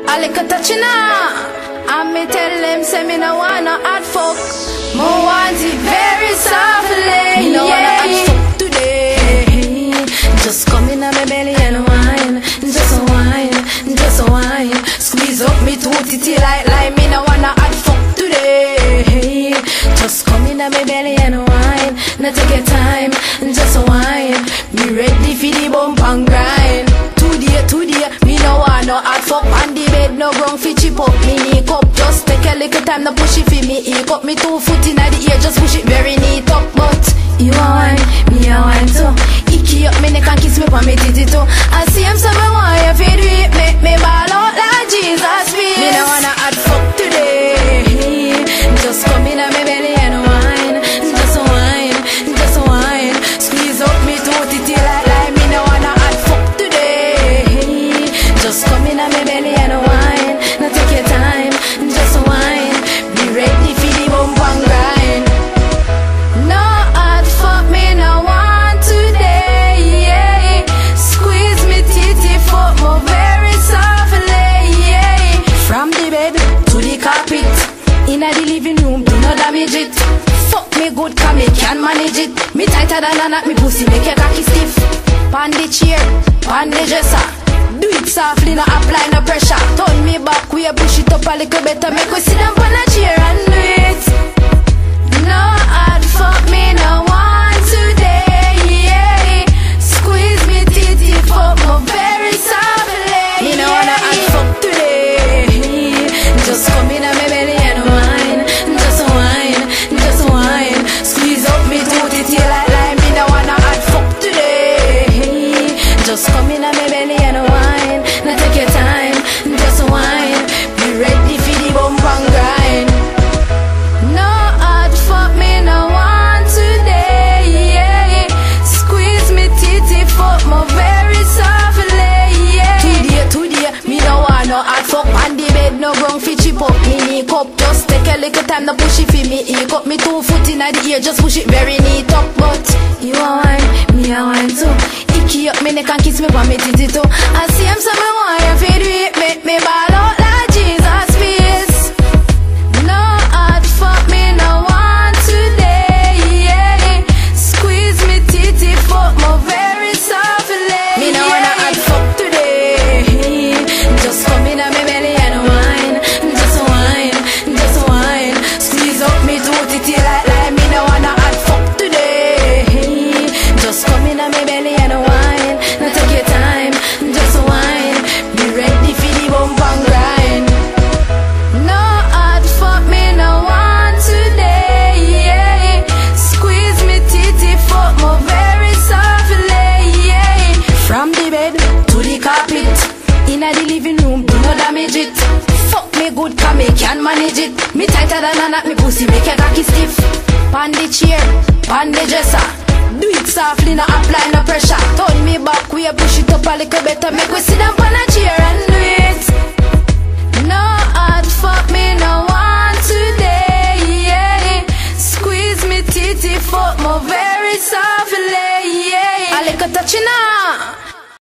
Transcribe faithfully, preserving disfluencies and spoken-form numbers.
A little touching and me tell them say me no wanna hot fuck. Mo want it very softly. Me no wanna hot fuck today. Just come in on my belly and wine. Just a wine, just a wine. Squeeze up me tootie till like like me no wanna hot fuck today. Just come in on my belly and wine. Now take your time, just a wine. Me ready for the bump and grind. Today, today, me no want no hot fuck on the bed, no ground fi chip up me knee cup. Just take a little time, no push it fi me eat up. Me two foot in the air, just push it very neat up. But you a wine, me a wine too. Icky up me neck and kiss me pa me titty too. I see him so me want you fi do it, make me ball out like Jesus feels. Me no wanna hot fuck today. Just come in on me belly and wine. Just a wine, just a wine. Squeeze up me two titty like like me no wanna hot fuck today. Just come in on me belly and wine. Now take your time, just a wine. Be ready for the bump and grind. No hot fuck me no want today, yeah. Squeeze me titty fuck me very softly, yeah. From the bed to the carpet, in the living room, do not damage it. Fuck me good, cause me can manage it. Me tighter than a knot, me pussy make your cocky stiff. Pan the chair, pan the dresser. Do it softly, no apply no pressure. Turn me back, we push it up a little better. Make we sit down on a chair and do it. No hard fuck me no want today, yeah. Squeeze me titty fuck me very softly. Me no wanna hard fuck today. Just come in on me belly and wine. Just wine, just wine. Squeeze up me tootie till like like me no wanna hard fuck today. Just come in on me belly and wine. Now take your time, just wine. Be ready for the bump and grind. No hard fuck me no want today, yeah. Squeeze me titty fuck me very softly, yeah. Today, today, me no want no hard fuck on the bed, no ground fi chip up me knee cup. Just take a little time, no push it fi me eat up. Me two foot in the air, just push it very neat up. But you a wine, me a wine too. Icky up me neck and kiss me pa me titty too. I see him so me want you fi do it, make me ball out like Jesus feels. No hard fuck me no want today, yeah. Squeeze me titty fuck me very softly. Me no wanna hard fuck today. Just come in on me belly and wine. Just wine, just wine. Squeeze up me two titty like like me no wanna hard fuck today. Just come in on me belly and wine. Now take your time, just wine. Be ready for the bump and grind. No hard fuck me no want today, yeah. Squeeze me titty fuck me very softly, yeah. From the bed to the carpet, in the living room, do not damage it. Fuck me good, cause me can manage it. Me tighter than a knot, me pussy make your cocky stiff. Pan the chair, pan the dresser. Do it softly, no apply no pressure. Turn me back, we push it up a little better. Make we sit down on a chair and do it.